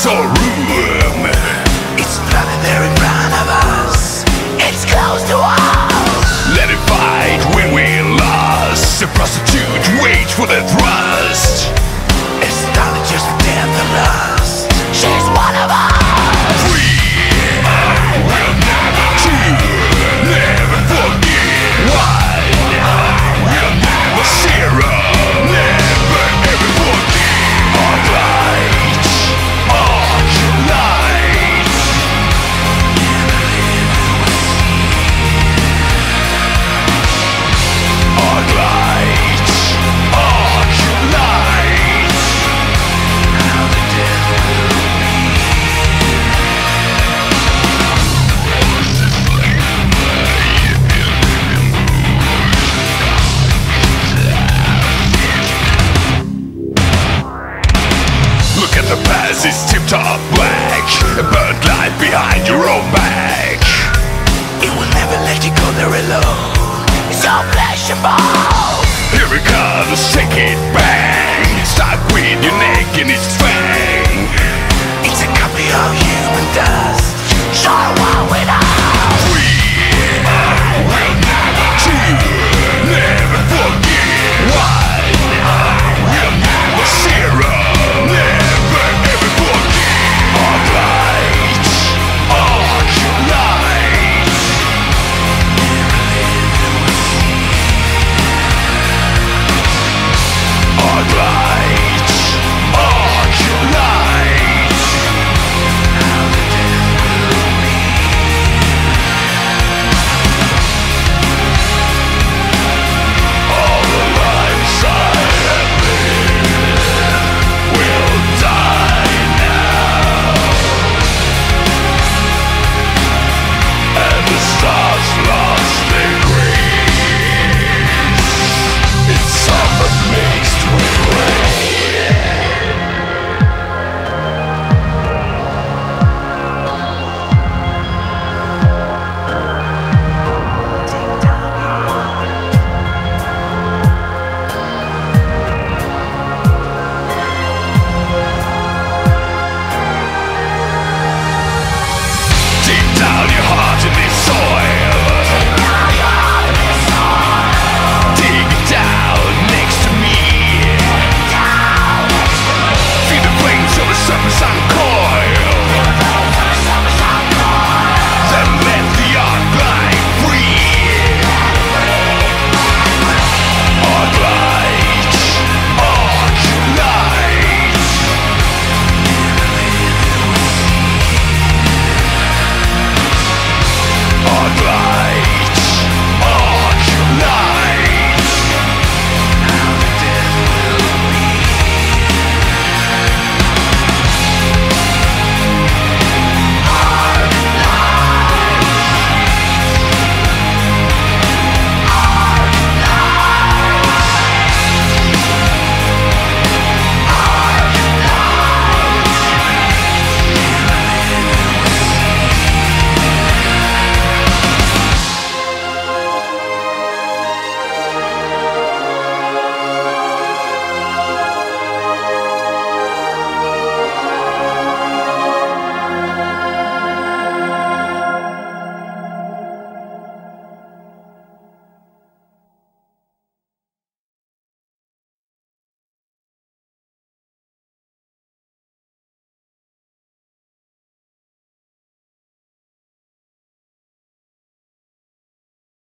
our room. It's flooded there in front of us. It's close to us. Let it fight when we're lost. A prostitute waits for the thrust. It's started just for death and lust. She's one of us. We will never forget. One will never zero. Never ever forget. Arc light, arc light. Arc light, arc light. How the death will Look at the past, it's tip-top black. A burnt light behind your own back. It will never let you go there alone. It's all flesh and bone. Here it comes, take it bang. Stuck with your neck in its fang. It's a copy of human dust. Sure, what with us?